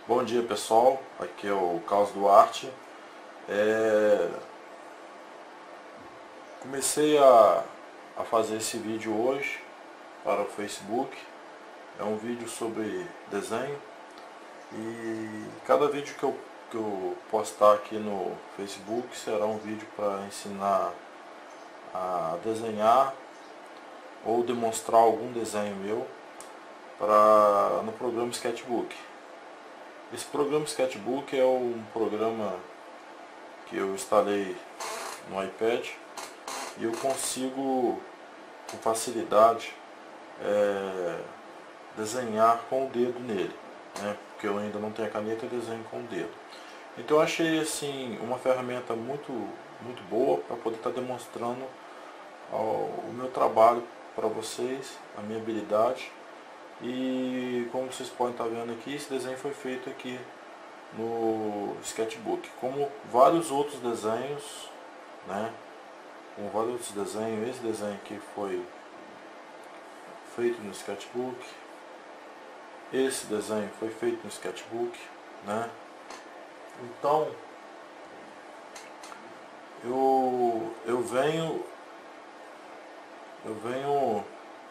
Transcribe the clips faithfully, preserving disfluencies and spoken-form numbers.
Bom dia pessoal, aqui é o Carlos Duarte. É... Comecei a, a fazer esse vídeo hoje para o Facebook. É um vídeo sobre desenho e cada vídeo que eu, que eu postar aqui no Facebook será um vídeo para ensinar a desenhar ou demonstrar algum desenho meu para, no programa Sketchbook. Esse programa Sketchbook é um programa que eu instalei no iPad e eu consigo com facilidade é, desenhar com o dedo nele, né? Porque eu ainda não tenho a caneta e desenho com o dedo. Então eu achei assim uma ferramenta muito, muito boa para poder estar demonstrando ó, o meu trabalho para vocês, a minha habilidade. E como vocês podem estar vendo aqui, esse desenho foi feito aqui no Sketchbook, como vários outros desenhos, né? Como vários outros desenhos, esse desenho aqui foi feito no Sketchbook, esse desenho foi feito no Sketchbook, né? Então eu eu venho eu venho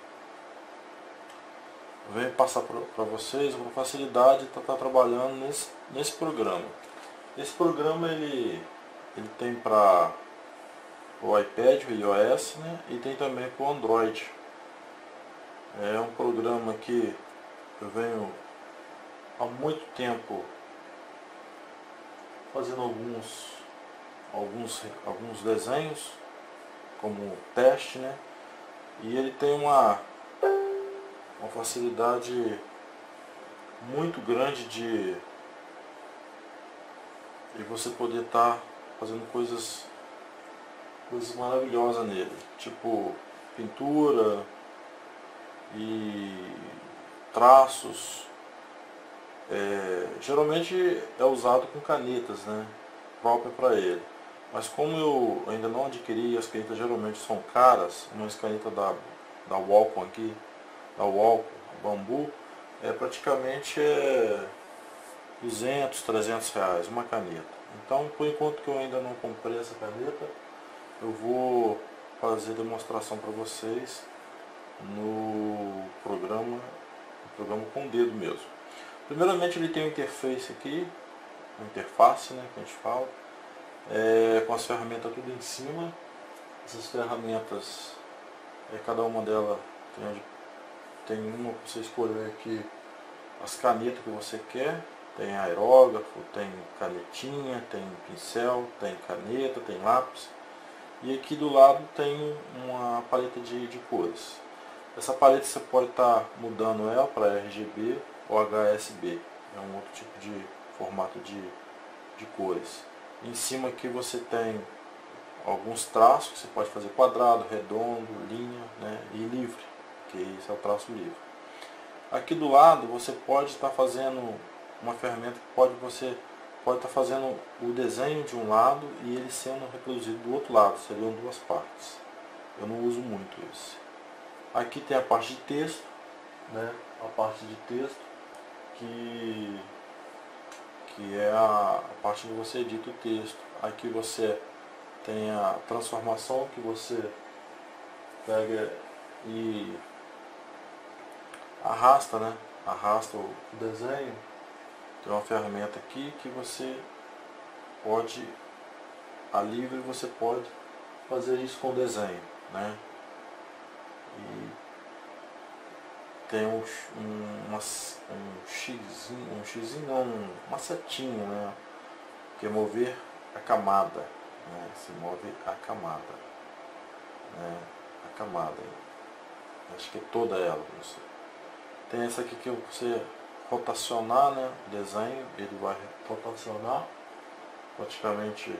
venho passar para vocês uma facilidade de estar tá, tá trabalhando nesse, nesse programa. Esse programa ele, ele tem para o iPad, o iOS, né? E tem também para o Android. É um programa que eu venho há muito tempo fazendo alguns, alguns, alguns desenhos como teste, né? E ele tem uma uma facilidade muito grande de, de você poder estar tá fazendo coisas, coisas maravilhosas nele, tipo pintura e traços. É, geralmente é usado com canetas, né, própria para ele, mas como eu ainda não adquiri, as canetas geralmente são caras, uma caneta da, da Wacom aqui, da Wacom, bambu, é praticamente é duzentos, trezentos reais uma caneta. Então, por enquanto que eu ainda não comprei essa caneta, eu vou fazer demonstração para vocês no programa, no programa com o dedo mesmo. Primeiramente ele tem uma interface aqui, uma interface, né, que a gente fala, é, com as ferramentas tudo em cima. Essas ferramentas, é, cada uma delas tem Tem uma para você escolher aqui as canetas que você quer. Tem aerógrafo, tem canetinha, tem pincel, tem caneta, tem lápis. E aqui do lado tem uma paleta de, de cores. Essa paleta você pode estar tá mudando ela para R G B ou H S B. É um outro tipo de formato de, de cores. Em cima aqui você tem alguns traços que você pode fazer: quadrado, redondo, linha, né, e livre, que esse é o traço livre. Aqui do lado você pode estar fazendo uma ferramenta que pode você pode estar fazendo o desenho de um lado e ele sendo reproduzido do outro lado, seriam duas partes. Eu não uso muito esse. Aqui tem a parte de texto, né? A parte de texto que que é a, a parte que você edita o texto. Aqui você tem a transformação, que você pega e arrasta, né? Arrasta o desenho. Tem uma ferramenta aqui que você pode, a livre, você pode fazer isso com o desenho, né? E tem um, um, uma, um xizinho, um xizinho não, uma setinha, né? Que é mover a camada, né? Se move a camada, né? A camada, acho que é toda ela, não sei. Tem essa aqui que você rotacionar, né, o desenho, ele vai rotacionar praticamente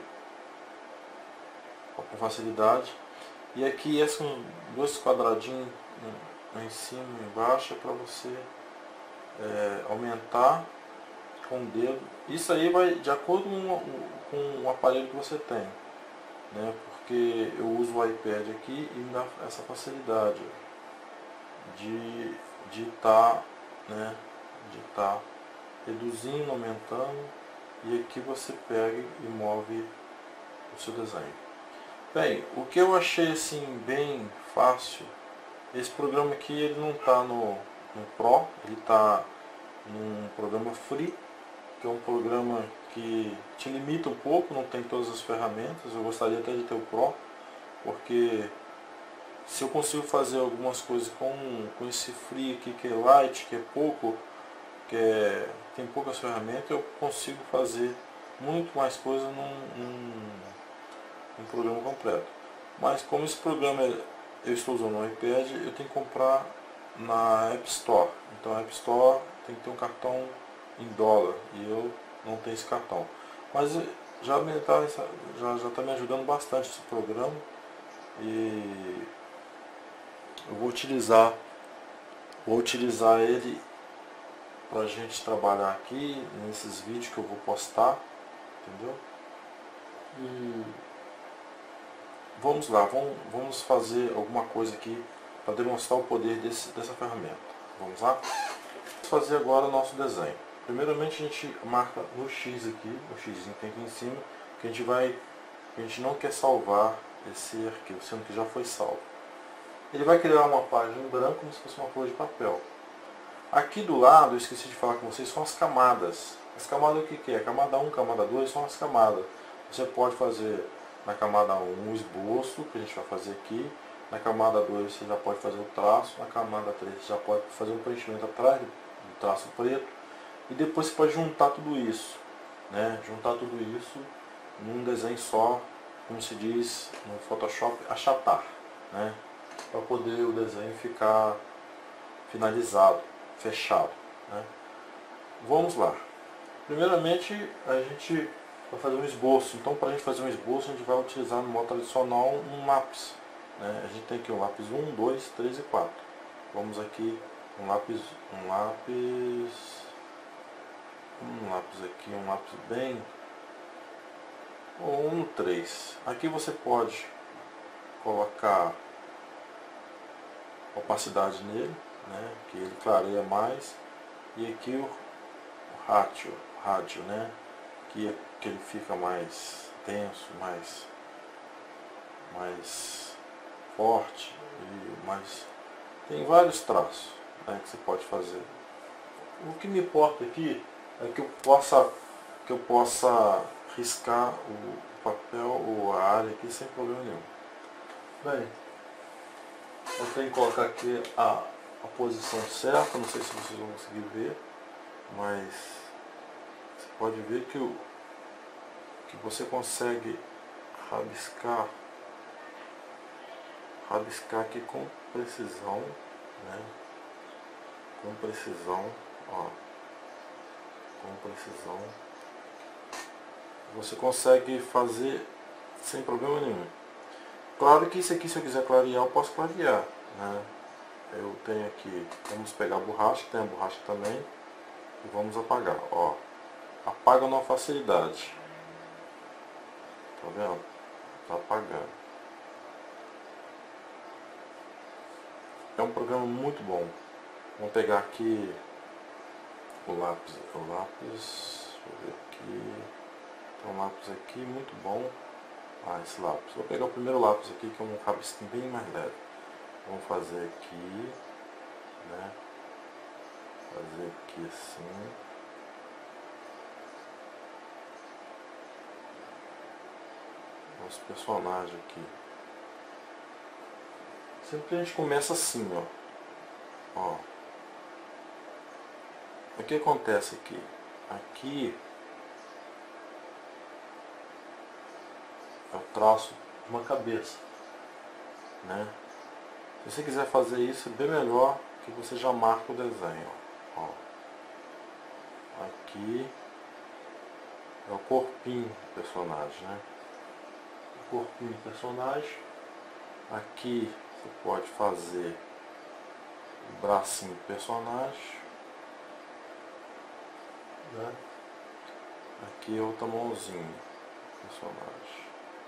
com facilidade. E aqui esses dois quadradinhos em cima e embaixo é para você é, aumentar com o dedo. Isso aí vai de acordo com, com o aparelho que você tem, né, porque eu uso o iPad aqui e me dá essa facilidade de de estar, né, de estar reduzindo, aumentando, e aqui você pega e move o seu desenho. Bem, o que eu achei assim bem fácil, esse programa aqui ele não está no, no Pro, ele está num programa Free, que é um programa que te limita um pouco, não tem todas as ferramentas. Eu gostaria até de ter o Pro, porque se eu consigo fazer algumas coisas com, com esse Free aqui, que é light, que é pouco, que é, tem poucas ferramentas, eu consigo fazer muito mais coisa num, num, num programa completo. Mas como esse programa eu estou usando no iPad, eu tenho que comprar na App Store. Então a App Store tem que ter um cartão em dólar e eu não tenho esse cartão. Mas já está já, já tá me ajudando bastante esse programa e eu vou utilizar, vou utilizar ele para a gente trabalhar aqui nesses vídeos que eu vou postar, entendeu? E vamos lá, vamos, vamos fazer alguma coisa aqui para demonstrar o poder desse, dessa ferramenta. Vamos lá? Vamos fazer agora o nosso desenho. Primeiramente a gente marca no X aqui, o X que tem aqui em cima, que a gente vai, que a gente não quer salvar esse arquivo, sendo que já foi salvo. Ele vai criar uma página em branco como se fosse uma folha de papel. Aqui do lado, eu esqueci de falar com vocês, são as camadas. As camadas o que, que é? Camada um, camada dois são as camadas. Você pode fazer na camada um o esboço, que a gente vai fazer aqui. Na camada dois você já pode fazer o traço. Na camada três você já pode fazer um preenchimento atrás do traço preto. E depois você pode juntar tudo isso. Né? Juntar tudo isso num desenho só, como se diz no Photoshop, achatar. Né? Para poder o desenho ficar finalizado, fechado. Né? Vamos lá. Primeiramente a gente vai fazer um esboço. Então para a gente fazer um esboço a gente vai utilizar no modo tradicional um lápis. Né? A gente tem aqui um lápis um, dois, três e quatro. Vamos aqui um lápis, um lápis, um lápis aqui, um lápis bem, ou um três. Aqui você pode colocar opacidade nele, né, que ele clareia mais, e aqui o, o rádio, rádio, né, que, que ele fica mais denso, mais, mais forte, e mais, tem vários traços, né, que você pode fazer. O que me importa aqui é que eu possa, que eu possa riscar o papel ou a área aqui sem problema nenhum. Bem, eu tenho que colocar aqui a, a posição certa, não sei se vocês vão conseguir ver, mas você pode ver que, o, que você consegue rabiscar, rabiscar aqui com precisão, né? Com precisão, ó, com precisão. Você consegue fazer sem problema nenhum. Claro que isso aqui, se eu quiser clarear, eu posso clarear, né? Eu tenho aqui, vamos pegar a borracha, tem a borracha também, e vamos apagar, ó. Apaga numa facilidade. Tá vendo? Tá apagando. É um programa muito bom. Vamos pegar aqui o lápis, o lápis, deixa eu ver aqui, tem um lápis aqui muito bom. Ah, esse lápis. Vou pegar o primeiro lápis aqui, que é um rabisquinho bem mais leve. Vamos fazer aqui, né? Fazer aqui assim. Nosso personagem aqui. Sempre a gente começa assim, ó. Ó. O que acontece aqui? Aqui é o traço de uma cabeça, né? Se você quiser fazer isso, é bem melhor que você já marca o desenho, ó. Aqui é o corpinho do personagem, né? O corpinho do personagem. Aqui você pode fazer o bracinho do personagem, né? Aqui é outra mãozinha do personagem.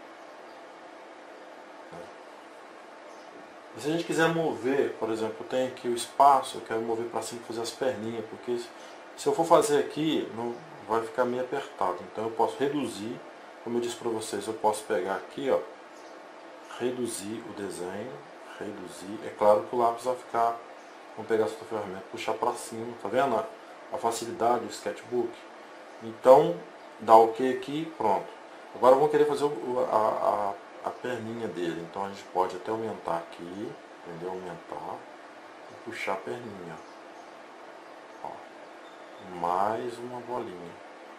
Se a gente quiser mover, por exemplo, tem aqui o espaço, eu quero mover para cima e fazer as perninhas, porque Se eu for fazer aqui, não vai ficar meio apertado. Então eu posso reduzir, como eu disse para vocês, eu posso pegar aqui, ó, reduzir o desenho, reduzir. É claro que o lápis vai ficar, vamos pegar essa ferramenta, puxar para cima, tá vendo a, a facilidade do sketchbook? Então, dá ok aqui, pronto. Agora vamos querer fazer o, a, a, a perninha dele, então a gente pode até aumentar aqui, entendeu? Aumentar e puxar a perninha. Ó, mais uma bolinha.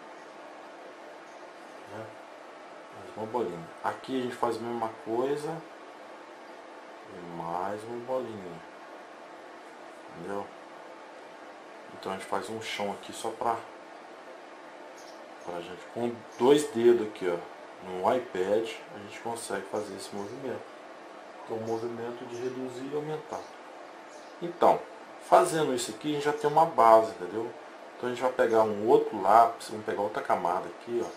Né? Mais uma bolinha. Aqui a gente faz a mesma coisa. E mais uma bolinha. Entendeu? Então a gente faz um chão aqui só pra, pra gente. Com dois dedos aqui, ó. No iPad a gente consegue fazer esse movimento. Que é um movimento de reduzir e aumentar. Então, fazendo isso aqui a gente já tem uma base, entendeu? Então a gente vai pegar um outro lápis, vamos pegar outra camada aqui, ó.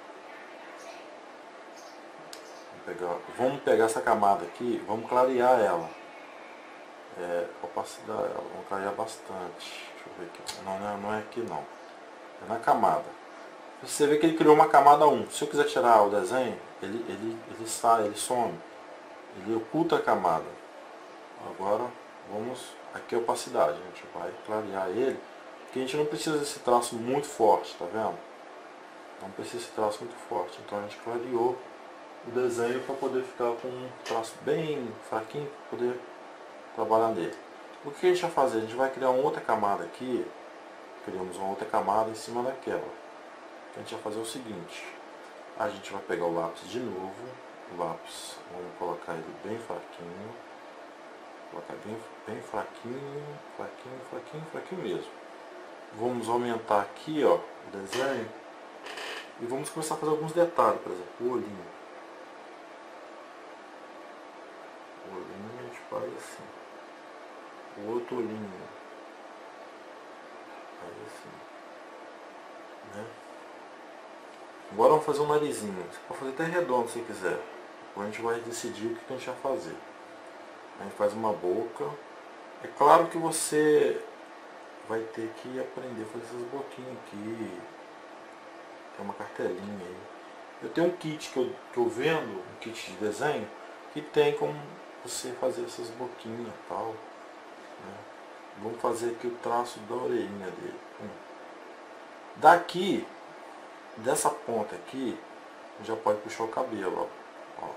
Vamos pegar, vamos pegar essa camada aqui, vamos clarear ela. É, opacidade, vamos clarear bastante. Deixa eu ver aqui. Não, não é, não é aqui não. É na camada. Você vê que ele criou uma camada um. Se eu quiser tirar o desenho, ele, ele, ele sai, ele some. Ele oculta a camada. Agora vamos. Aqui é a opacidade. A gente vai clarear ele. Porque a gente não precisa desse traço muito forte, tá vendo? Não precisa desse traço muito forte. Então a gente clareou o desenho para poder ficar com um traço bem fraquinho, para poder trabalhar nele. O que a gente vai fazer? A gente vai criar uma outra camada aqui. Criamos uma outra camada em cima daquela. A gente vai fazer o seguinte. A gente vai pegar o lápis de novo. O lápis, vamos colocar ele bem fraquinho. Colocar bem, bem fraquinho, fraquinho, fraquinho, fraquinho mesmo. Vamos aumentar aqui, ó, o desenho. E vamos começar a fazer alguns detalhes, por exemplo, o olhinho. O olhinho a gente faz assim. O outro olhinho. Faz assim. Né? Agora vamos fazer um narizinho. Você pode fazer até redondo se quiser. Depois a gente vai decidir o que a gente vai fazer. A gente faz uma boca. É claro que você vai ter que aprender a fazer essas boquinhas aqui. Tem uma cartelinha aí. Eu tenho um kit que eu, que eu vendo, um kit de desenho, que tem como você fazer essas boquinhas e tal. Né? Vamos fazer aqui o traço da orelhinha dele. Hum. Daqui, dessa ponta aqui, já pode puxar o cabelo. Ó. Ó.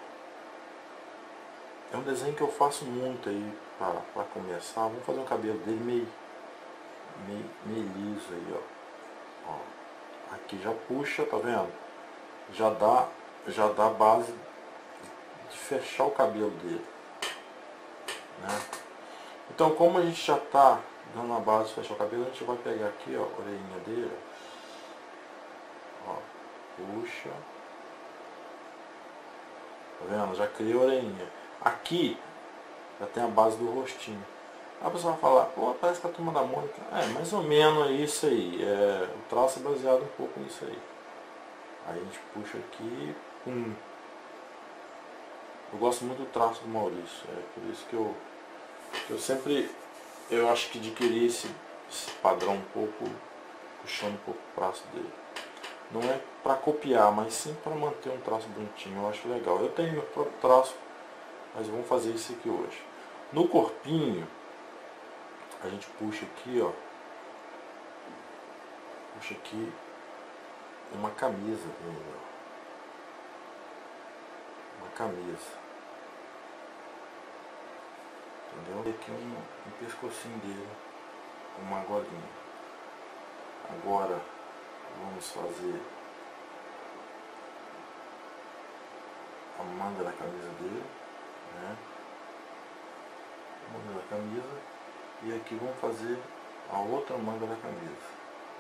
É um desenho que eu faço muito aí para começar. Vamos fazer um cabelo dele meio, meio, meio liso aí, ó. Ó. Aqui já puxa, tá vendo? Já dá, já dá base de fechar o cabelo dele. Né? Então, como a gente já está dando a base de fechar o cabelo, a gente vai pegar aqui, ó, a orelhinha dele. Ó, puxa. Tá vendo? Já criei a orelhinha. Aqui já tem a base do rostinho. A pessoa vai falar, pô, parece que a Turma da Mônica. É, mais ou menos isso aí. É, o traço é baseado um pouco nisso aí. Aí a gente puxa aqui. Hum. Eu gosto muito do traço do Maurício. É por isso que eu, que eu sempre, eu acho que adquiri esse, esse padrão um pouco, puxando um pouco o traço dele. Não é para copiar, mas sim para manter um traço bonitinho. Eu acho legal. Eu tenho meu próprio traço, mas vamos fazer isso aqui hoje. No corpinho, a gente puxa aqui, ó. Puxa aqui uma camisa dele, ó. Uma camisa. Entendeu? E aqui um, um pescocinho dele, uma golinha. Agora vamos fazer a manga da camisa dele, né? A manga da camisa. E aqui vamos fazer a outra manga da camisa.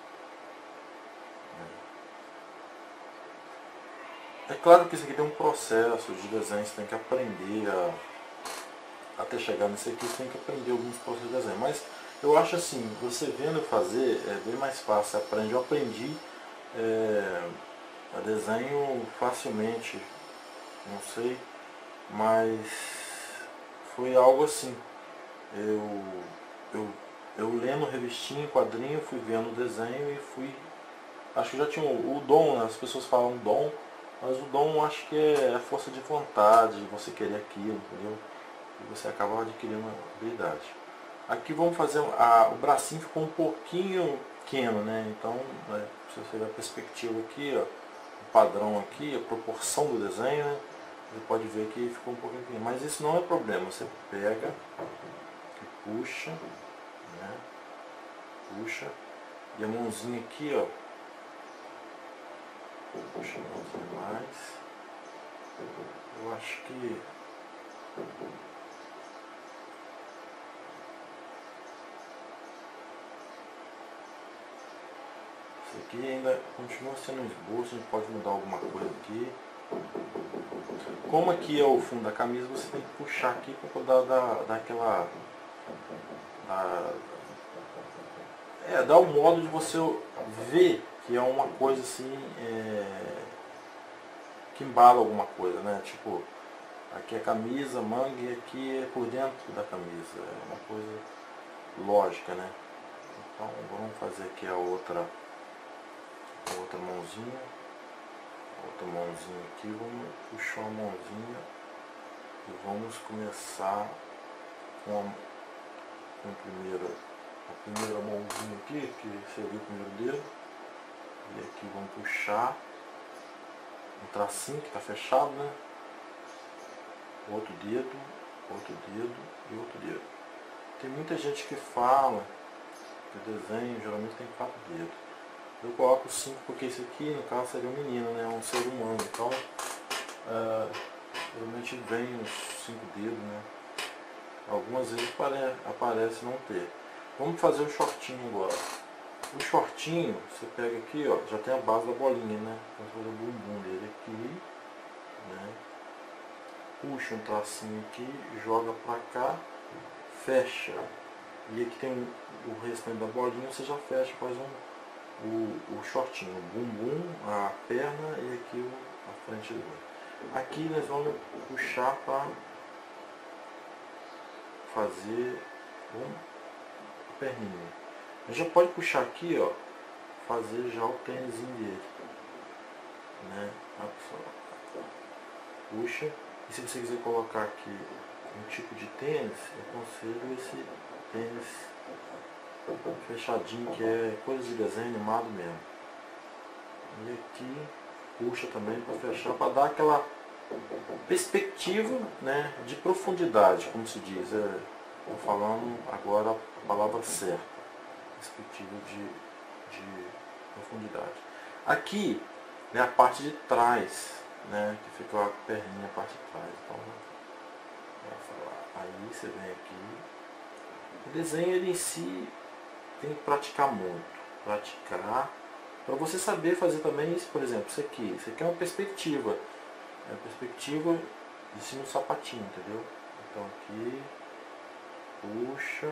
É claro que isso aqui tem um processo de desenho, você tem que aprender a, até chegar nesse aqui, você tem que aprender alguns processos de desenho. Mas eu acho assim, você vendo fazer é bem mais fácil, você aprende. Eu aprendi é, a desenho facilmente, não sei, mas foi algo assim. Eu, eu, eu lendo revistinha, quadrinho, fui vendo o desenho e fui... Acho que já tinha o, o dom, né? As pessoas falam dom, mas o dom acho que é a força de vontade, de você querer aquilo, entendeu? E você acaba adquirindo habilidade. Aqui vamos fazer, a, o bracinho ficou um pouquinho pequeno, né? Então, né, se você ver a perspectiva aqui, ó, o padrão aqui, a proporção do desenho, né? Você pode ver que ficou um pouquinho pequeno. Mas isso não é problema, você pega e puxa, né? Puxa, e a mãozinha aqui, ó, puxa a mãozinha mais. Eu acho que isso aqui ainda continua sendo um esboço, a gente pode mudar alguma coisa aqui. Como aqui é o fundo da camisa, você tem que puxar aqui para poder dar, dar aquela... Dar, é, dar o modo de você ver que é uma coisa assim, é, que embala alguma coisa, né? Tipo, aqui é camisa, manga e aqui é por dentro da camisa. É uma coisa lógica, né? Então vamos fazer aqui a outra, a outra mãozinha. Outra mãozinha aqui, vamos puxar a mãozinha e vamos começar com a, com a primeira, a primeira mãozinha aqui, que seria o primeiro dedo. E aqui vamos puxar um tracinho que está fechado, né? Outro dedo, outro dedo e outro dedo. Tem muita gente que fala que o desenho geralmente tem quatro dedos. Eu coloco cinco porque esse aqui, no caso, seria um menino, né? Um ser humano. Então, é, geralmente vem os cinco dedos, né? Algumas vezes apare aparece não ter. Vamos fazer o shortinho agora. O shortinho, você pega aqui, ó, já tem a base da bolinha, né? Vamos fazer o bumbum dele aqui, né? Puxa um tracinho aqui, joga pra cá, fecha. E aqui tem o restante da bolinha, você já fecha, faz um O, o shortinho, o bumbum, a perna e aqui o, a frente do olho. Aqui nós vamos puxar para fazer um perninha. A gente já pode puxar aqui, ó, fazer já o tênisinho dele, né? Puxa. E se você quiser colocar aqui um tipo de tênis, eu aconselho esse tênis fechadinho, que é coisa de desenho animado mesmo. E aqui puxa também para fechar, para dar aquela perspectiva, né, de profundidade, como se diz. Estou é, falando agora a palavra certa, perspectiva de, de profundidade. Aqui é a parte de trás, né, que fica a perninha, a parte de trás. Então, aí você vem aqui. O desenho ele em si tem que praticar muito, praticar, para você saber fazer também isso, por exemplo, isso aqui, isso aqui é uma perspectiva, é uma perspectiva de cima do sapatinho, entendeu? Então aqui, puxa,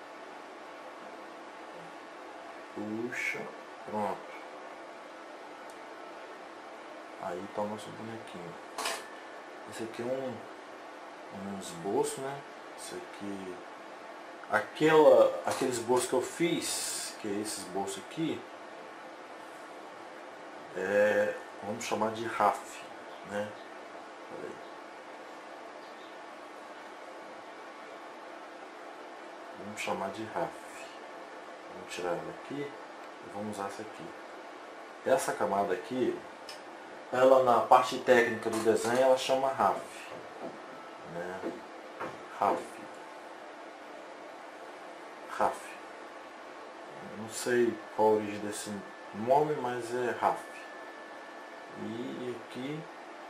puxa, pronto. Aí está o nosso bonequinho. Esse aqui é um, um esboço, né? Esse aqui... Aquela, aquele esboço que eu fiz, que é esse esboço aqui, é, vamos chamar de R A F, né? Peraí. Vamos chamar de R A F. Vamos tirar ela aqui e vamos usar essa aqui. Essa camada aqui, ela na parte técnica do desenho, ela chama R A F, né? R A F. R A F. Não sei qual a origem desse nome, mas é R A F. E aqui,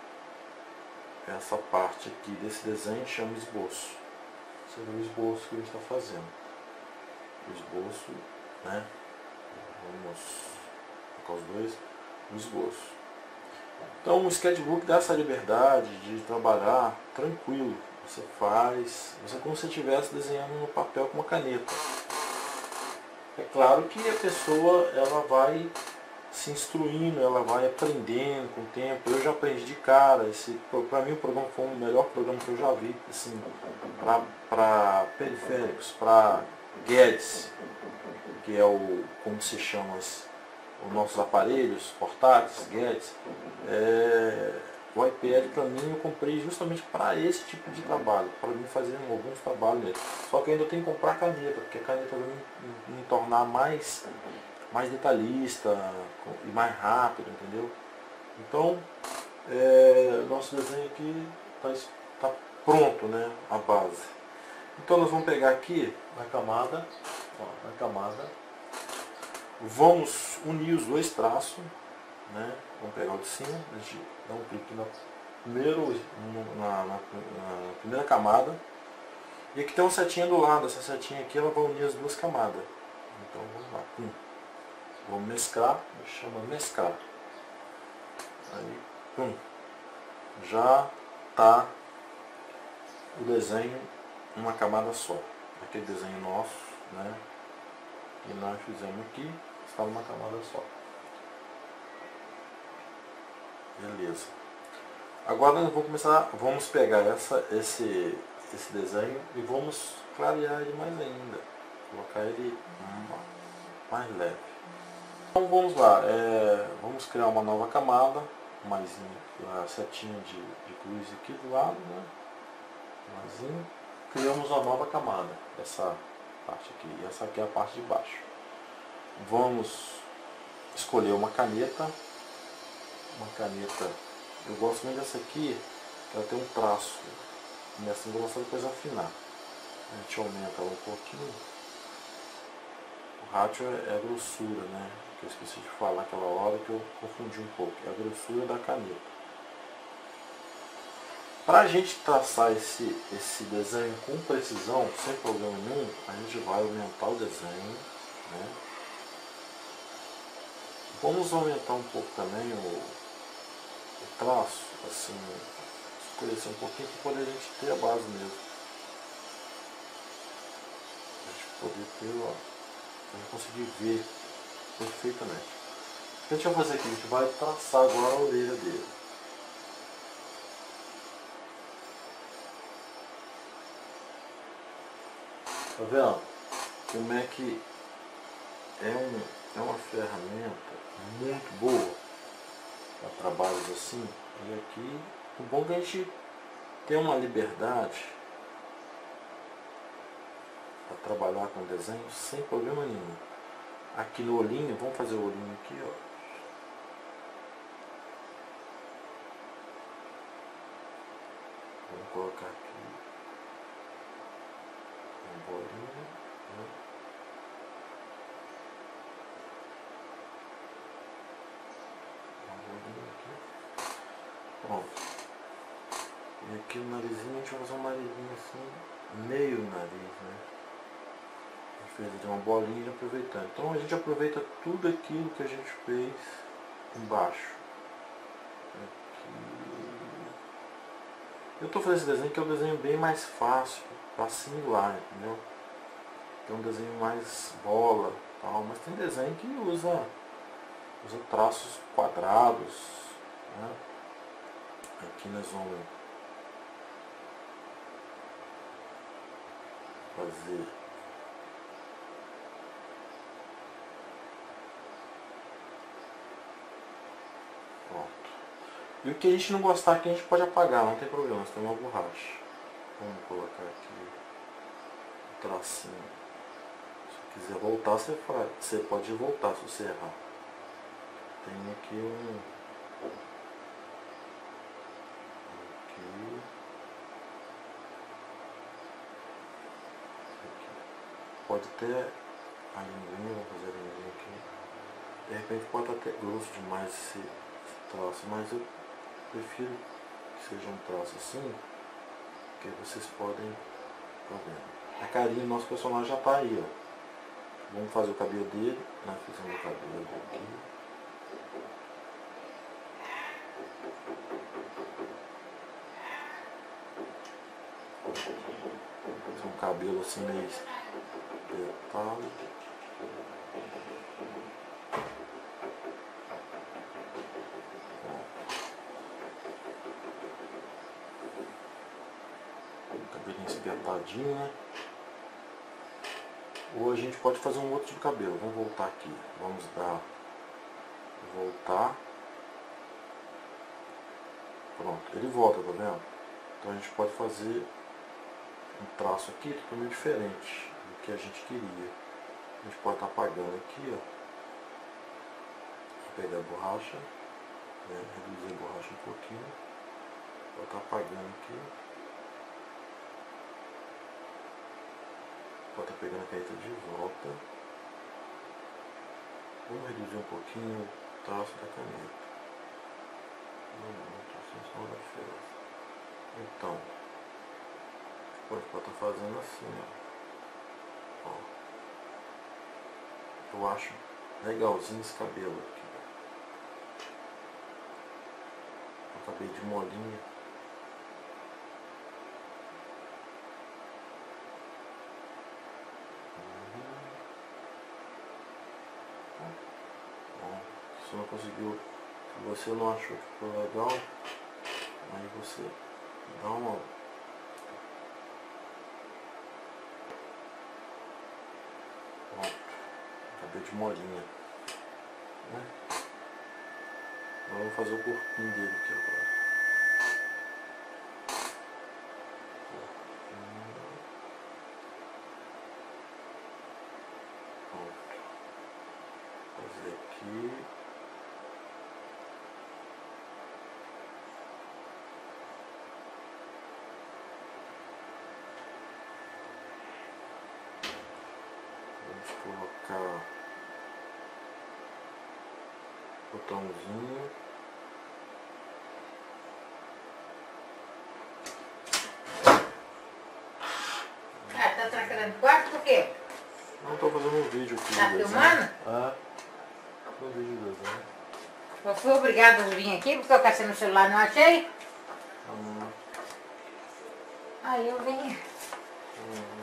essa parte aqui desse desenho chama esboço. Esse é o esboço que ele está fazendo. O esboço, né? Vamos colocar os dois. O esboço. Então o sketchbook dá essa liberdade de trabalhar tranquilo. Você faz, você é como se estivesse desenhando no papel com uma caneta. É claro que a pessoa ela vai se instruindo, ela vai aprendendo com o tempo. Eu já aprendi de cara. Esse, para mim o programa foi o melhor programa que eu já vi, assim, para periféricos, para Guedes, que é o, como se chama os nossos aparelhos portáteis, Guedes, é, o iPad para mim eu comprei justamente para esse tipo de trabalho, para mim fazer alguns trabalhos nele. Só que eu ainda tenho que comprar caneta, porque a caneta vai me, me tornar mais, mais detalhista e mais rápido, entendeu? Então, é, nosso desenho aqui está tá pronto, né, a base. Então nós vamos pegar aqui na camada, ó, na camada, vamos unir os dois traços, né? Vamos pegar o de cima, a gente dá um clique no primeiro, na, na, na primeira camada. E aqui tem uma setinha do lado, essa setinha aqui ela vai unir as duas camadas. Então vamos lá, pum. Vamos mesclar, chama mesclar. Aí, pum. Já tá o desenho uma camada só. Aquele desenho nosso, né? Que nós fizemos aqui, está numa camada só. Beleza. Agora nós vamos começar, vamos pegar essa, esse, esse desenho e vamos clarear ele mais ainda. Colocar ele mais leve. Então vamos lá, é, vamos criar uma nova camada, mais a setinha de, de cruz aqui do lado, né? Mais, criamos uma nova camada, essa parte aqui, e essa aqui é a parte de baixo. Vamos escolher uma caneta, uma caneta, eu gosto muito dessa aqui, ela tem um traço, nessa eu gosto depois afinar. A gente aumenta ela um pouquinho, o rádio é a grossura, né? Que eu esqueci de falar aquela hora que eu confundi um pouco, é a grossura da caneta. Para a gente traçar esse, esse desenho com precisão, sem problema nenhum, a gente vai aumentar o desenho, né? Vamos aumentar um pouco também o, o traço, assim, escurecer um pouquinho para poder a gente ter a base mesmo. A gente poder ter, ó, a gente conseguir ver perfeitamente. O que a gente vai fazer aqui? A gente vai traçar agora a orelha dele. Tá vendo como é que é, um, é uma ferramenta muito boa para trabalhos assim? E aqui, o bom é que a gente tem uma liberdade para trabalhar com desenho sem problema nenhum. Aqui no olhinho, vamos fazer o olhinho aqui, ó. Vamos colocar aqui um bolinho, né? Um bolinho aqui. Pronto. E aqui no narizinho a gente vai fazer um narizinho assim, meio nariz, né? A gente fez de uma bolinha aproveitando. Então a gente aproveita tudo aquilo que a gente fez embaixo. Aqui. Eu estou fazendo esse desenho que é um desenho bem mais fácil para assimilar, entendeu? Tem um desenho mais bola, tal, mas tem desenho que usa, usa traços quadrados, né? Aqui nós vamos fazer pronto. E o que a gente não gostar aqui a gente pode apagar, não tem problema, tem uma borracha. Vamos colocar aqui o tracinho. Se quiser voltar, você, faz. Você pode voltar se você errar. Tem aqui um... Aqui. Aqui. Pode ter a linguinha, vou fazer a linguinha aqui. De repente pode até grosso demais esse, esse traço, mas eu prefiro que seja um traço assim, que vocês podem tá vendo. A carinha do nosso personagem já está aí, ó. Vamos fazer o cabelo dele. Nós fizemos o cabelo aqui. Fazer um cabelo assim meio espetado. Cabelinho espetadinho, né? Ou a gente pode fazer um outro tipo de cabelo. Vamos voltar aqui. Vamos dar... Voltar. Pronto. Ele volta, tá vendo? Então a gente pode fazer um traço aqui totalmente diferente do que a gente queria. A gente pode estar apagando aqui, ó. Vou pegar a borracha. Né? Reduzir a borracha um pouquinho. Vou estar apagando aqui. Vou estar pegando a caneta de volta. Vamos reduzir um pouquinho o traço da caneta. Não, não estou sentindo a diferença. Então, pode estar fazendo assim, ó. Ó. Eu acho legalzinho esse cabelo aqui. Eu acabei de molinha. Se não conseguiu, se você não achou que ficou legal, aí você dá uma... Pronto, acabei de molinha, né? Agora vamos fazer o corpinho dele aqui agora. Pronto. Fazer aqui. Colocar botãozinho. Ah, tá trancando o quarto por quê? Não, tô fazendo um vídeo aqui. Tá filmando? Ah, um vídeo de desenho. Eu fui obrigada a vir aqui porque eu caçei no celular e não achei. Hum. Aí eu vim. Hum.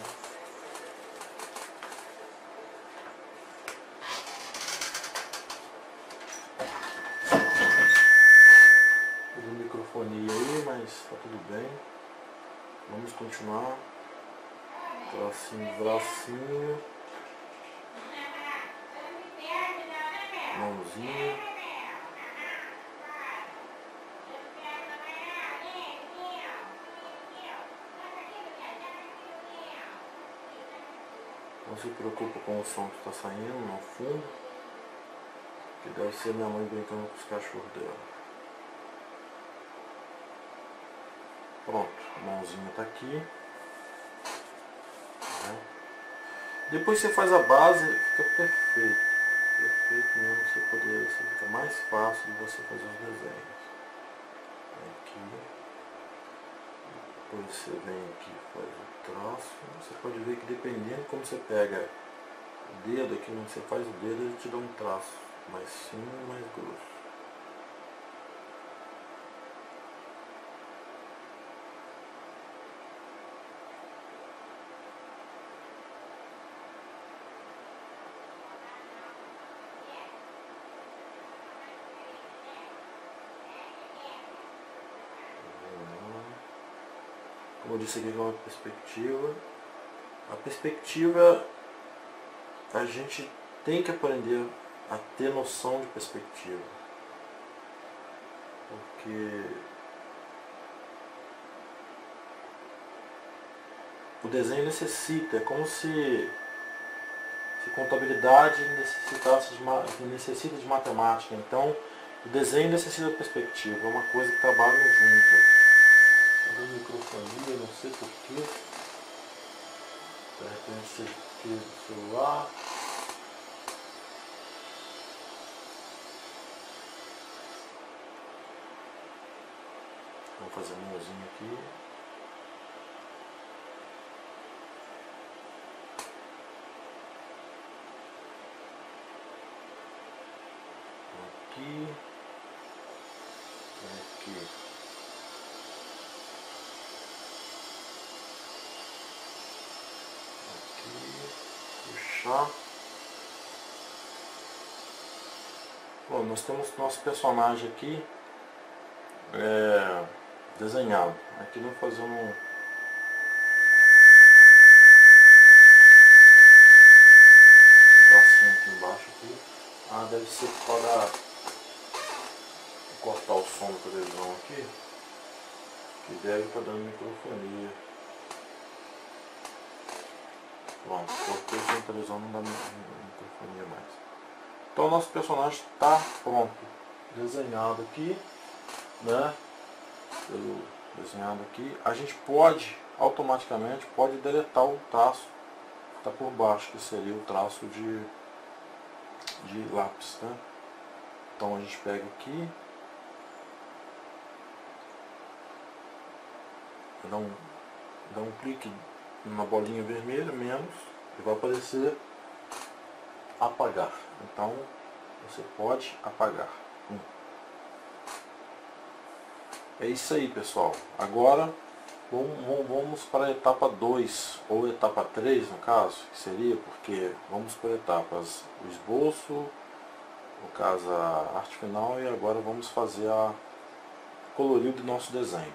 Microfonia aí, mas tá tudo bem. Vamos continuar. Bracinho, bracinho. Mãozinha. Não se preocupa com o som que está saindo no fundo, que deve ser minha mãe brincando com os cachorros dela. Pronto, a mãozinha está aqui. Né? Depois você faz a base, fica perfeito. Perfeito mesmo, você poder, você fica mais fácil de você fazer os desenhos. Aqui. Depois você vem aqui e faz o traço. Você pode ver que dependendo de como você pega o dedo, aqui onde você faz o dedo, ele te dá um traço mais fino e mais grosso. Como eu disse aqui, é uma perspectiva. A perspectiva, a gente tem que aprender a ter noção de perspectiva. Porque o desenho necessita, é como se, se contabilidade necessitasse de, necessita de matemática. Então, o desenho necessita de perspectiva, é uma coisa que trabalham junto. A microfonia, não sei porquê. De repente você tira o celular. Vamos fazer a mãozinha aqui. Aqui. Aqui. Puxar. Bom, nós temos nosso personagem aqui é, desenhado. Aqui nós fazemos Ah, deve ser para cortar o som da televisão aqui, que deve estar dando microfonia. Pronto, cortei o som da televisão, não dá microfonia mais. Então o nosso personagem está pronto, desenhado aqui, né? Pelo desenhado aqui. A gente pode, automaticamente, pode deletar o traço que está por baixo, que seria o traço de, de lápis, né? Então a gente pega aqui, dá um, dá um clique na bolinha vermelha, menos, e vai aparecer apagar. Então você pode apagar. Hum. É isso aí, pessoal. Agora vamos, vamos para a etapa dois, ou etapa três no caso, que seria, porque vamos por etapas: o esboço, no caso a arte final, e agora vamos fazer a colorido do nosso desenho.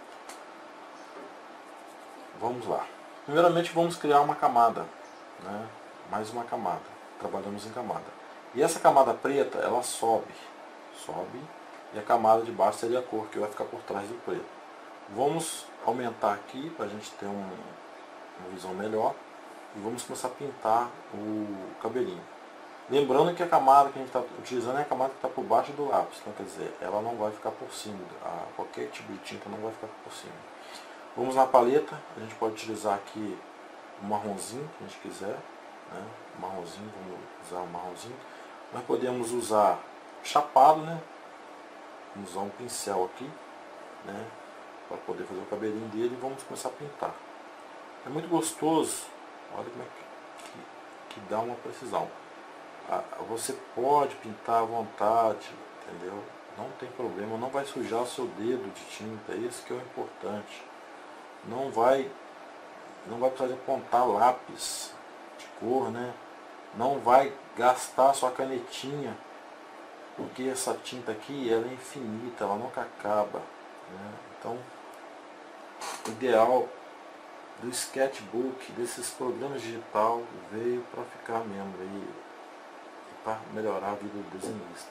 Vamos lá. Primeiramente vamos criar uma camada, né? Mais uma camada. Trabalhamos em camada. E essa camada preta, ela sobe, sobe, e a camada de baixo seria a cor que vai ficar por trás do preto. Vamos aumentar aqui para a gente ter um, uma visão melhor, e vamos começar a pintar o cabelinho. Lembrando que a camada que a gente está utilizando é a camada que está por baixo do lápis, então, quer dizer, ela não vai ficar por cima, a, qualquer tipo de tinta não vai ficar por cima. Vamos na paleta, a gente pode utilizar aqui o marronzinho, que a gente quiser, né? O marronzinho, vamos usar o marronzinho. Nós podemos usar chapado, né? Vamos usar um pincel aqui, né? Para poder fazer o cabelinho dele, e vamos começar a pintar. É muito gostoso, olha como é que, que, que dá uma precisão. Você pode pintar à vontade, entendeu? Não tem problema, não vai sujar o seu dedo de tinta, isso que é o importante. Não vai, não vai precisar de apontar lápis de cor, né? Não vai gastar sua canetinha, porque essa tinta aqui ela é infinita, ela nunca acaba, né? Então, o ideal do sketchbook, desses programas digital, veio para ficar mesmo, veio para melhorar a vida do desenhista.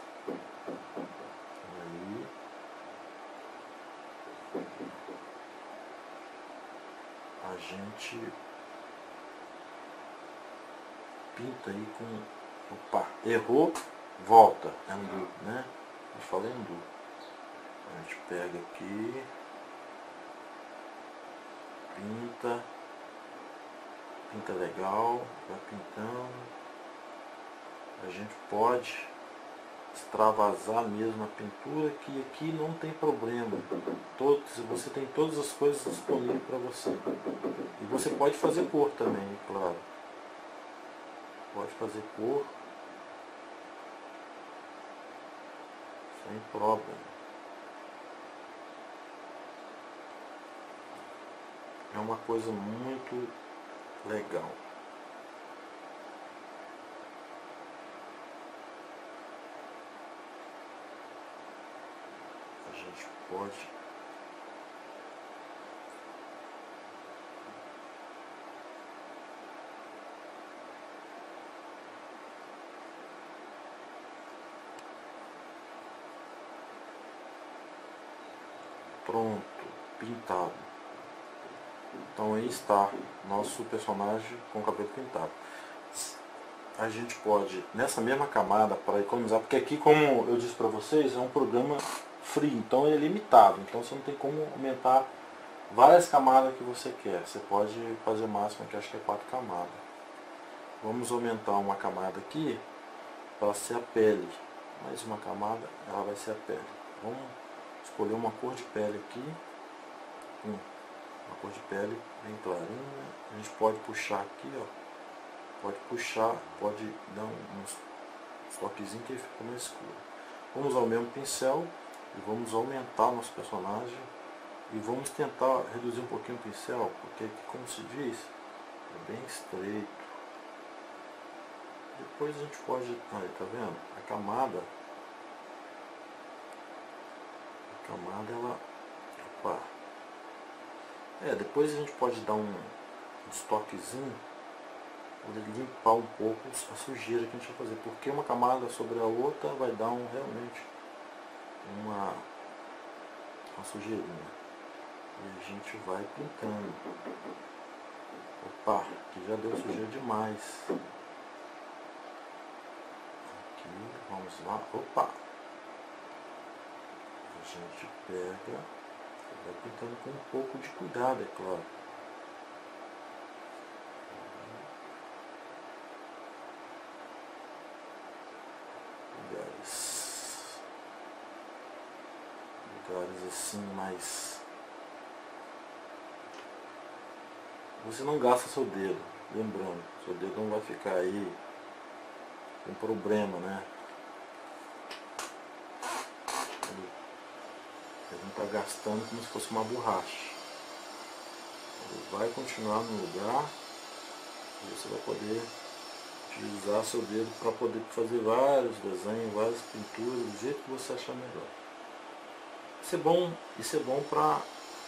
Aí, a gente pinta aí com, opa, errou, volta, undo, né? Eu falei undo. A gente pega aqui, pinta, pinta legal, vai pintando. A gente pode extravasar mesmo a pintura, que aqui não tem problema. Todos, você tem todas as coisas disponíveis para você. E você pode fazer cor também, claro. Pode fazer cor sem problema. É uma coisa muito legal. A gente pode pronto, pintado. Então aí está nosso personagem com o cabelo pintado. A gente pode, nessa mesma camada, para economizar, porque aqui, como eu disse para vocês, é um programa free, então ele é limitado, então você não tem como aumentar várias camadas que você quer. Você pode fazer o máximo, que acho que é quatro camadas. Vamos aumentar uma camada aqui para ser a pele. Mais uma camada, ela vai ser a pele. Vamos escolher uma cor de pele aqui. Hum, uma cor de pele bem clarinha. A gente pode puxar aqui, ó. Pode puxar, pode dar uns, uns toquezinhos que fica mais escuro. Vamos usar o mesmo pincel e vamos aumentar o nosso personagem. E vamos tentar reduzir um pouquinho o pincel, porque aqui, como se diz, é bem estreito. Depois a gente pode, aí, tá vendo? A camada, a camada ela, opa, é, depois a gente pode dar um, um toquezinho poder limpar um pouco a sujeira que a gente vai fazer, porque uma camada sobre a outra vai dar um, realmente uma, uma sujeirinha. E a gente vai pintando. Opa, aqui já deu sujeira demais. Aqui, vamos lá. Opa! A gente pega, vai pintando com um pouco de cuidado, é claro. Lugares, lugares assim mais... Você não gasta seu dedo, lembrando, seu dedo não vai ficar aí com problema, né? Ele, ele não está gastando como se fosse uma borracha. Ele vai continuar no lugar e você vai poder utilizar seu dedo para poder fazer vários desenhos, várias pinturas, do jeito que você achar melhor. Isso é bom, isso é bom para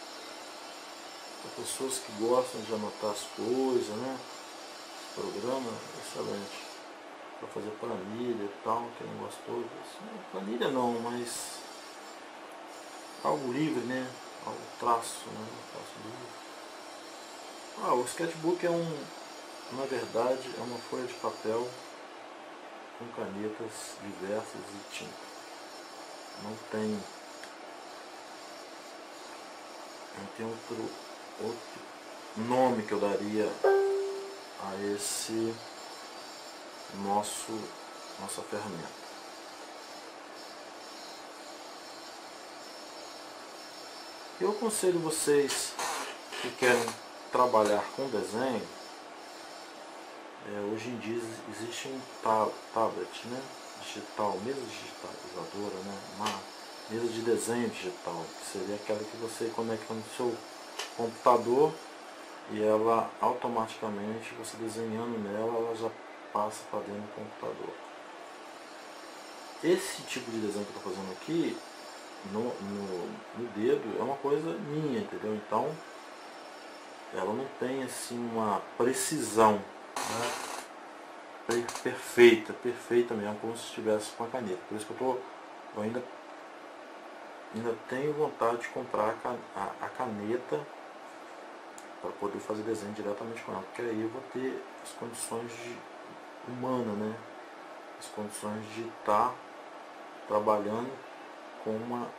pessoas que gostam de anotar as coisas, né? Esse programa é excelente para fazer planilha e tal, quem não gostou disso. Planilha não, mas algo livre, né? Algo traço, né? Traço livre. Ah, o sketchbook é um, na verdade, é uma folha de papel com canetas diversas e tinta. Não tem, não tem outro, outro nome que eu daria a esse nosso, nossa ferramenta. Eu aconselho vocês que querem trabalhar com desenho, é, hoje em dia existe um ta tablet, né, digital, mesa digitalizadora, né, uma mesa de desenho digital, que seria aquela que você conecta no seu computador e ela automaticamente, você desenhando nela, ela já passa para dentro do computador. Esse tipo de desenho que eu estou fazendo aqui no, no, no dedo é uma coisa minha, entendeu? Então ela não tem assim uma precisão, né, perfeita, perfeita mesmo, como se estivesse com a caneta. Por isso que eu, tô, eu ainda, ainda tenho vontade de comprar a, a, a caneta para poder fazer desenho diretamente com ela, porque aí eu vou ter as condições de, humana, né? As condições de estar trabalhando com uma,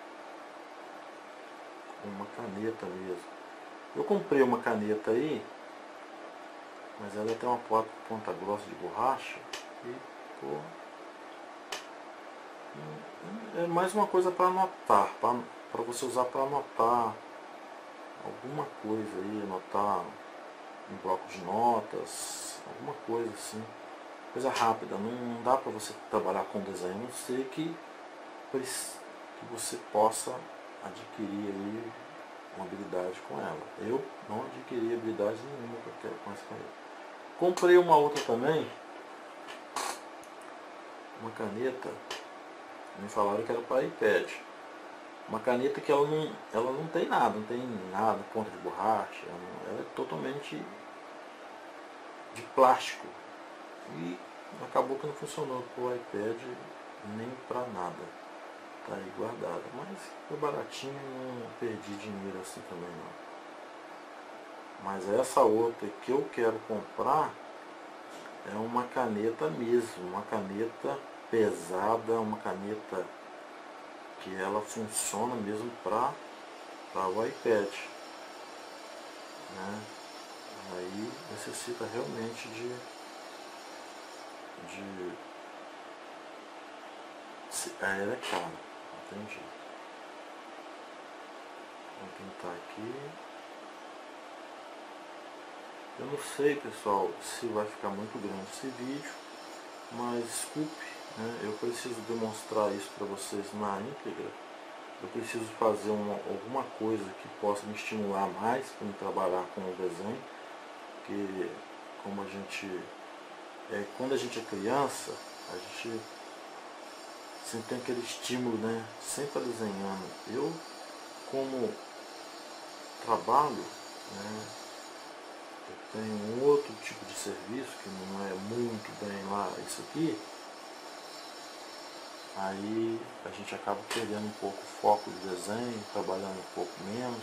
com uma caneta mesmo. Eu comprei uma caneta aí, mas ela tem uma ponta, ponta grossa de borracha e, pô, é mais uma coisa para anotar, para você usar para anotar alguma coisa aí, anotar um bloco de notas, alguma coisa assim, coisa rápida. Não dá para você trabalhar com desenho, a não ser que, que você possa adquirir aí uma habilidade com ela. Eu não adquiri habilidade nenhuma com essa caneta. Comprei uma outra também, uma caneta, me falaram que era para iPad. Uma caneta que ela não, ela não tem nada, não tem nada, ponta de borracha, ela é totalmente de plástico. E acabou que não funcionou para o iPad nem para nada. Tá aí guardada. Mas foi baratinho, não perdi dinheiro assim também não. Mas essa outra que eu quero comprar é uma caneta mesmo, uma caneta pesada, uma caneta que ela funciona mesmo para o iPad, né? Aí necessita realmente de, de ela é cara, não tem jeito. Vou tentar aqui. Eu não sei, pessoal, se vai ficar muito grande esse vídeo, mas desculpe, né? Eu preciso demonstrar isso para vocês na íntegra. Eu preciso fazer uma, alguma coisa que possa me estimular mais para me trabalhar com o desenho, porque como a gente, é, quando a gente é criança, a gente sempre tem aquele estímulo, né? Sempre desenhando. Eu, como trabalho, né? tem um outro tipo de serviço que não é muito bem lá isso aqui, aí a gente acaba perdendo um pouco o foco do desenho, trabalhando um pouco menos.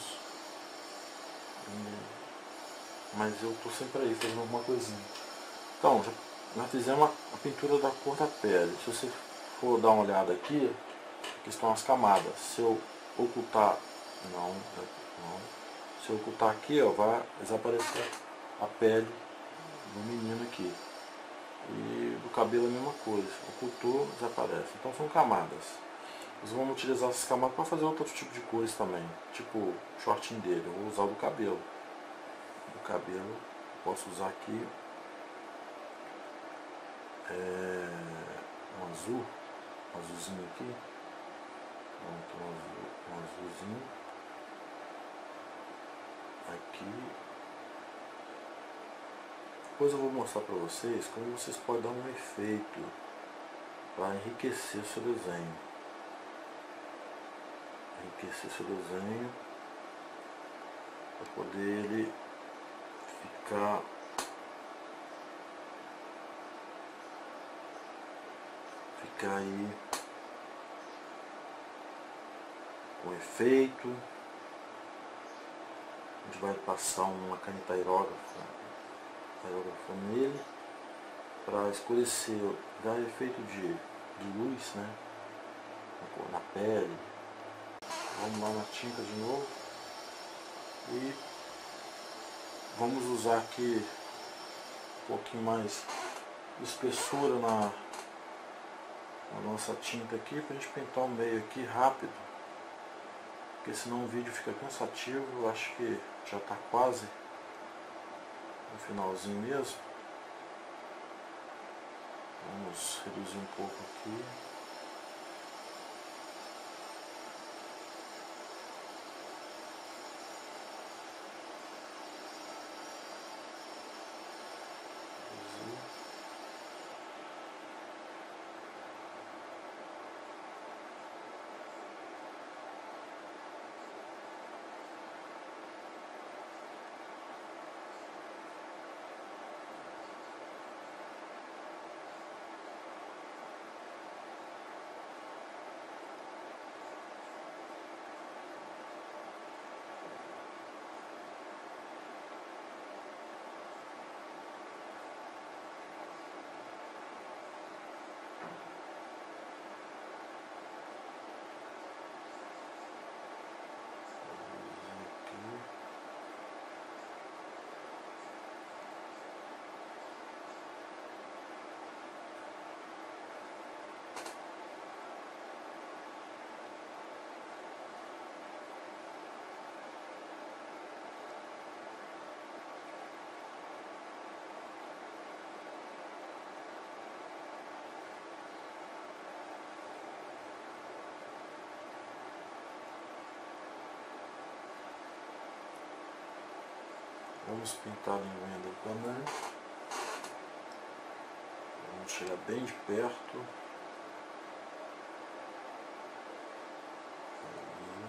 Mas eu estou sempre aí fazendo alguma coisinha. Então, já, nós fizemos a, a pintura da cor da pele. Se você for dar uma olhada aqui, aqui estão as camadas. Se eu ocultar, não, não. Se eu ocultar aqui, ó, vai desaparecer a pele do menino aqui. E do cabelo a mesma coisa. Ocultou, desaparece. Então são camadas. Nós vamos utilizar essas camadas para fazer outro tipo de cores também. Tipo o shortinho dele. Eu vou usar o do cabelo. O cabelo eu posso usar aqui é, um azul. Um azulzinho aqui. Pronto, um, azul, um azulzinho. Aqui. Depois eu vou mostrar para vocês como vocês podem dar um efeito para enriquecer seu desenho. Enriquecer seu desenho para poder ele ficar ficar aí com efeito. A gente vai passar uma caneta aerógrafa nele para escurecer, dar efeito de, de luz, né, na pele. Vamos lá na tinta de novo e vamos usar aqui um pouquinho mais de espessura na, na nossa tinta aqui para a gente pintar o meio aqui rápido, porque senão o vídeo fica cansativo. Eu acho que já está quase no finalzinho mesmo. Vamos reduzir um pouco aqui. Reduzir. Vamos pintar a linguinha dele também. Vamos chegar bem de perto. Aí.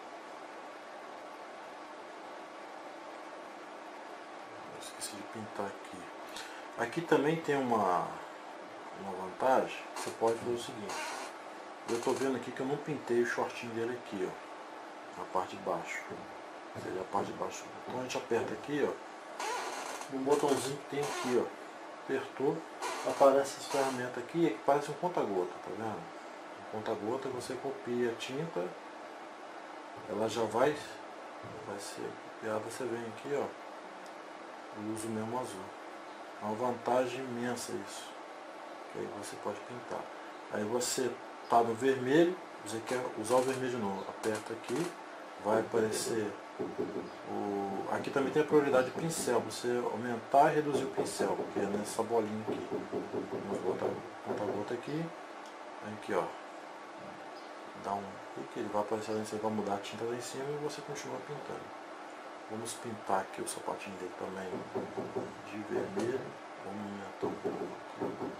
Eu esqueci de pintar aqui. Aqui também tem uma, uma vantagem. Você pode fazer o seguinte. Eu estou vendo aqui que eu não pintei o shortinho dele aqui, ó, na parte de baixo. Seria a parte de baixo. Então a gente aperta aqui, ó, no botãozinho que tem aqui, ó. Apertou, aparece essa ferramenta aqui, que parece um conta-gota, tá vendo? Um conta-gota, você copia a tinta, ela já vai, vai ser copiada, você vem aqui, ó, e usa o mesmo azul. É uma vantagem imensa isso, que aí você pode pintar. Aí você tá no vermelho, você quer usar o vermelho de novo, aperta aqui, vai aparecer o... Aqui também tem a prioridade de pincel, você aumentar e reduzir o pincel, porque é nessa bolinha aqui. Vamos botar a gota aqui, aqui ó, dá um clique, ele vai aparecer lá em cima, vai mudar a tinta lá em cima e você continua pintando. Vamos pintar aqui o sapatinho dele também de vermelho, vamos aumentar um pouco aqui.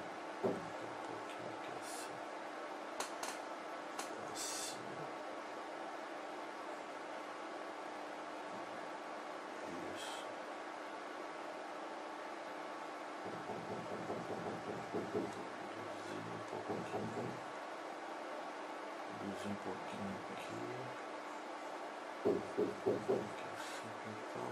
pum, pum, pum. Reduzir um pouquinho aqui. Aqui assim, então.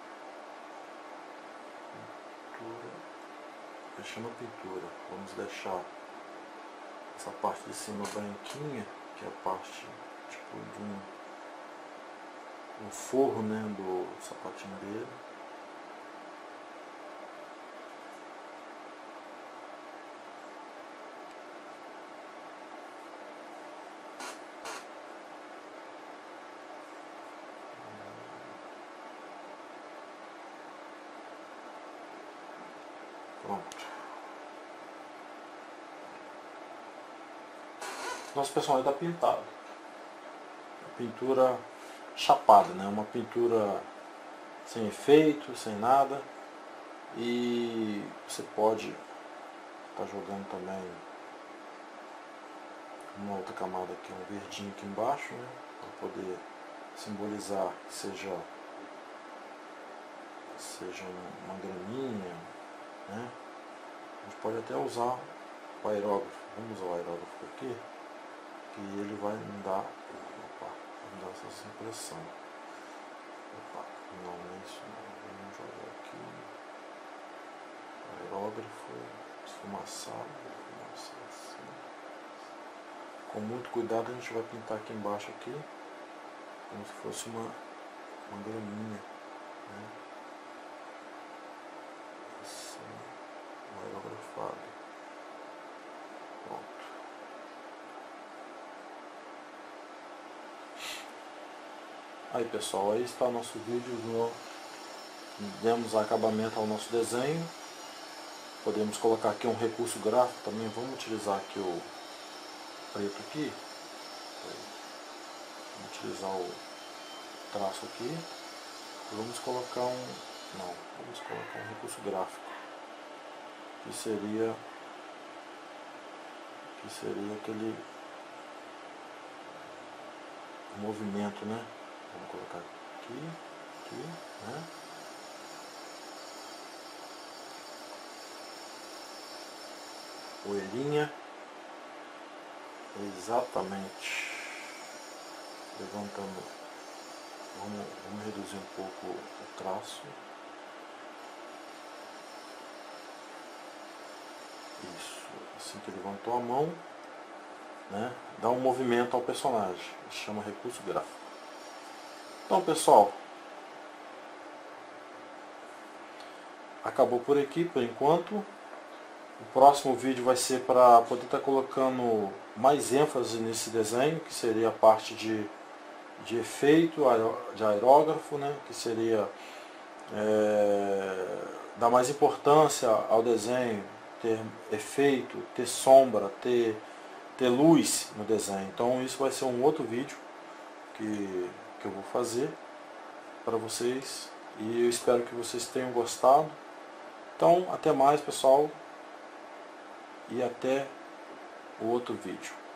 Pintura. Fechando a pintura. Vamos deixar essa parte de cima branquinha, que é a parte tipo de um, um forro, né, do sapatinho dele. Pronto. Nosso personagem está pintado. A pintura chapada, né? Uma pintura sem efeito, sem nada. E você pode estar tá jogando também uma outra camada aqui, um verdinho aqui embaixo, né? Para poder simbolizar que seja, seja uma graminha, né? A gente pode até usar o aerógrafo. Vamos usar o aerógrafo aqui, que ele vai me dar, opa, me dar essa impressão. Opa, não é isso, vamos jogar aqui. Aerógrafo, esfumaçado, esfumaçado assim. Com muito cuidado a gente vai pintar aqui embaixo aqui, como se fosse uma, uma graminha, né? Assim, um aerografado. Pronto. Aí pessoal, aí está o nosso vídeo, no, demos acabamento ao nosso desenho. Podemos colocar aqui um recurso gráfico também, vamos utilizar aqui o preto aqui. Vamos utilizar o traço aqui. E vamos colocar um, não, vamos colocar um recurso gráfico, que seria, que seria aquele movimento, né? Vamos colocar aqui, aqui, né? Poeirinha. Exatamente. Levantando. Vamos, vamos reduzir um pouco o traço. Isso. Assim que levantou a mão, né? Dá um movimento ao personagem. Chama recurso gráfico. Então pessoal, acabou por aqui por enquanto. O próximo vídeo vai ser para poder estar tá colocando mais ênfase nesse desenho, que seria a parte de, de efeito, de aerógrafo, né? Que seria é, dar mais importância ao desenho, ter efeito, ter sombra, ter, ter luz no desenho. Então isso vai ser um outro vídeo que que eu vou fazer para vocês, e eu espero que vocês tenham gostado. Então, até mais pessoal, e até o outro vídeo.